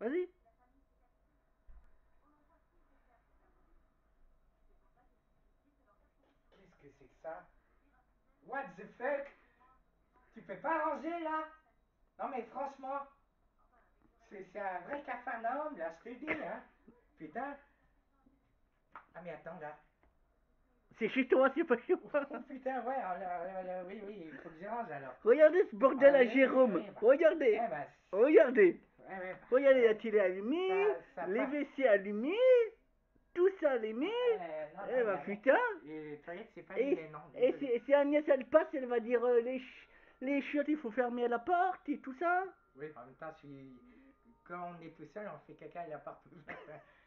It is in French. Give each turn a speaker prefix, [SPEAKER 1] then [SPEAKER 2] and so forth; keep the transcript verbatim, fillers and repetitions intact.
[SPEAKER 1] Vas-y.
[SPEAKER 2] Qu'est-ce que c'est que ça? What the fuck? Tu peux pas ranger là? Non mais franchement, c'est c'est un vrai capharnaüm là, je te dis, hein. Putain. Ah mais attends là.
[SPEAKER 1] C'est chez toi, c'est pas chez moi.
[SPEAKER 2] Oh putain, ouais, alors, euh, oui, oui, il faut que je range alors.
[SPEAKER 1] Regardez ce
[SPEAKER 2] Ah
[SPEAKER 1] bordel à
[SPEAKER 2] oui, oui,
[SPEAKER 1] Jérôme.
[SPEAKER 2] oui, bah.
[SPEAKER 1] Regardez.
[SPEAKER 2] Eh ben,
[SPEAKER 1] Regardez.
[SPEAKER 2] ouais, ouais, bah,
[SPEAKER 1] Regardez la
[SPEAKER 2] ouais.
[SPEAKER 1] télé allumée,
[SPEAKER 2] Ça, ça
[SPEAKER 1] les
[SPEAKER 2] pas.
[SPEAKER 1] W C allumés, tout ça allumé.
[SPEAKER 2] Euh, non, non,
[SPEAKER 1] Eh
[SPEAKER 2] il y
[SPEAKER 1] bah
[SPEAKER 2] a rien.
[SPEAKER 1] putain.
[SPEAKER 2] Les toilettes, c'est pas
[SPEAKER 1] Et,
[SPEAKER 2] allumé, non,
[SPEAKER 1] et
[SPEAKER 2] désolé.
[SPEAKER 1] si, si Agnès elle passe, elle va dire euh, les, ch les chiottes, il faut fermer la porte et tout ça.
[SPEAKER 2] Oui, en même temps, je suis... quand on est tout seul, on fait caca à la porte ouverte.